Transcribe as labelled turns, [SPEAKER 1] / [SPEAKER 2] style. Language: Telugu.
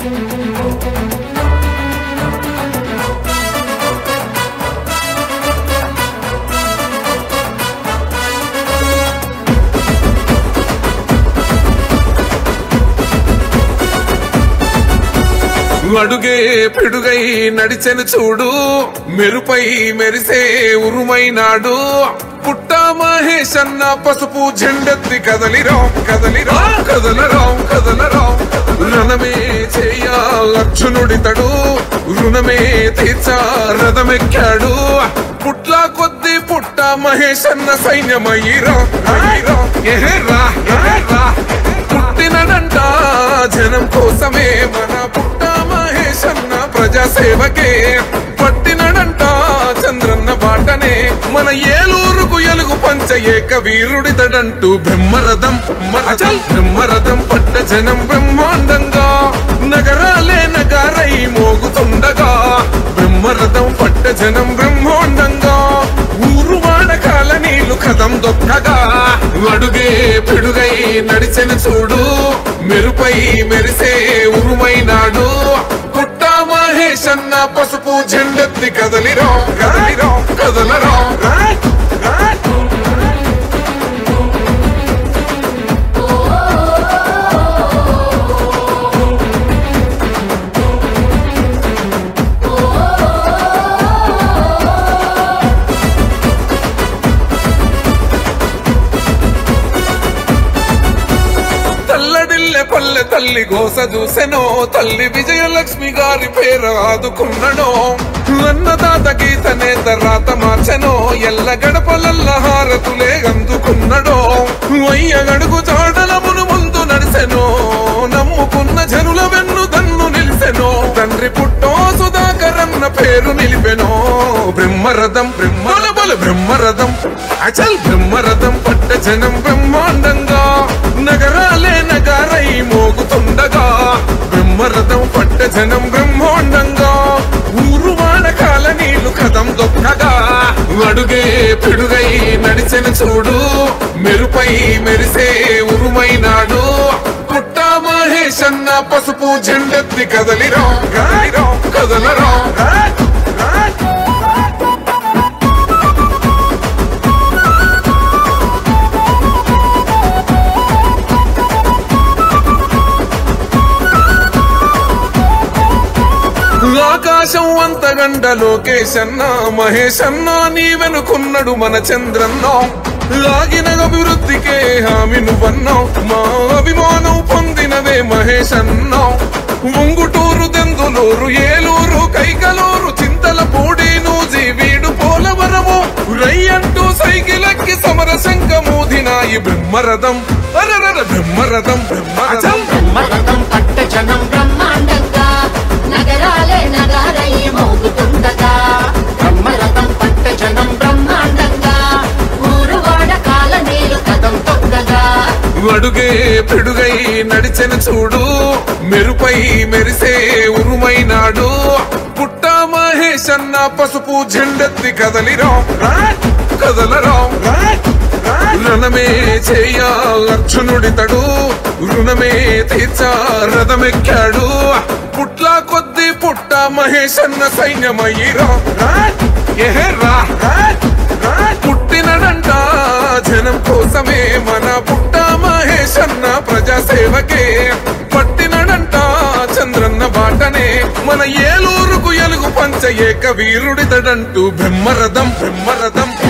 [SPEAKER 1] అడుగే పిడుగై నడిచెను చూడు, మెరుపై మెరిసే ఉరుమైనాడు. పుట్ట మహేష్ అన్న పసుపు జెండెత్తి కదలిరా కదలిరా కదలరా కదలరా. రణమే చేయ అర్జునుడితడు, రుణమే తీర్చా రథమెక్కాడు. పుట్ల కొద్ది పుట్ట మహేష్ అన్న సైన్యమయ్యిరా ఎహెరా ఎహెరా. పుట్టినడంట జనం కోసమే మన పుట్ట మహేష్ అన్న ప్రజాసేవకే. పట్టినడంట చంద్రన్న బాటనే మన ఏలూరుకు ఎలుగు పంచ ఏక వీరుడితడంటూ. బ్రహ్మరథం బ్రహ్మరథం పట్ట జనం బ్రహ్మాండంగా, నగరాలే నగారై మోగుతుండగా. బ్రహ్మరథం పట్ట జనం బ్రహ్మాండంగా, ఊరు వాడకాల నీళ్లు కథం దొక్కగా. అడుగే పిడుగై నడిచెను చూడు, మెరుపై మెరిసే ఉరుమైనాడు. పుట్ట మహేష్ అన్న పసుపు జెండెత్తి కదలిరా కదలిరా కదలరా. పల్లె తల్లి గోస చూసెనో, తల్లి విజయలక్ష్మి గారి పేరు ఆదుకున్ననో. అన్నదాత గీత నేత రాత మార్చెనో, ఎల్ల గడపలల్ల హారతులే అందుకున్నడో. వయ్య గడుగు చాడలమును ముందు నడిసెనో, నమ్ముకున్న జనుల వెన్ను దన్ను నిలిసెనో. తండ్రి పుట్టో సుధాకరన్న పేరు నిలిపెనో. బ్రహ్మరథం బ్రహ్మరథం అచల్ బ్రహ్మరథం పట్ట జనం బ్రహ్మాండంగా, నగరాలే నగారై మోగుతుండగా. బ్రహ్మరథం పట్ట జనం బ్రహ్మాండంగా, ఊరు వాడకాల నీళ్లు కథం దొక్కగా. అడుగే పిడుగై నడిచెను చూడు, మెరుపై మెరిసే ఉరుమైనాడు. పుట్ట మహేష్ అన్న పసుపు జెండెత్తి కదలిరా కదలరా. ఆకాశం అంతగండ లోకేష్ అన్న, మహేష్ అన్న నీ వెనుకున్నడు మన చంద్రన్న. లాగిన అభివృద్ధికే హామీ నువ్వన్నావు, మా అభిమానం పొందినవే మహేష్ అన్న. ముంగుటూరు దెందులూరు ఏలూరు కైకలూరు చింతలపూడి నూజివీడు పోలవరము రయ్యంటూ సైకిలెక్కి సమర శంఖమూదినాయి. బ్రహ్మరథం అరరర బ్రహ్మరథం
[SPEAKER 2] బ్రహ్మరథం పట్ట జనం బ్రహ్మాండంగా, నగరాలే నగారై మోగుతుండగా. బ్రహ్మరథం పట్ట జనం బ్రహ్మాండంగా, ఊరు వాడకాల నీళ్లు కథం తొక్కగా.
[SPEAKER 1] అడుగే పిడుగై నడిచెను చూడు, మెరుపై మెరిసే ఉరుమైనాడు. పుట్ట మహేష్ అన్న పసుపు జెండెత్తి కదలిరా కదలరా. రణమే చేయ అర్జునుడితడు, రుణమే తీర్చా రథమెక్కాడు. పుట్ల కొద్ది పుట్ట మహేష్ అన్న సైన్యమయ్యిరా ఎహెరా. పుట్టినడంట జనం కోసమే మన పుట్ట మహేష్ అన్న ప్రజాసేవకే. పట్టినడంట చంద్రన్న బాటనే మన ఏలూరుకు ఎలుగు పంచ ఏక వీరుడితడంటూ. బ్రహ్మరథం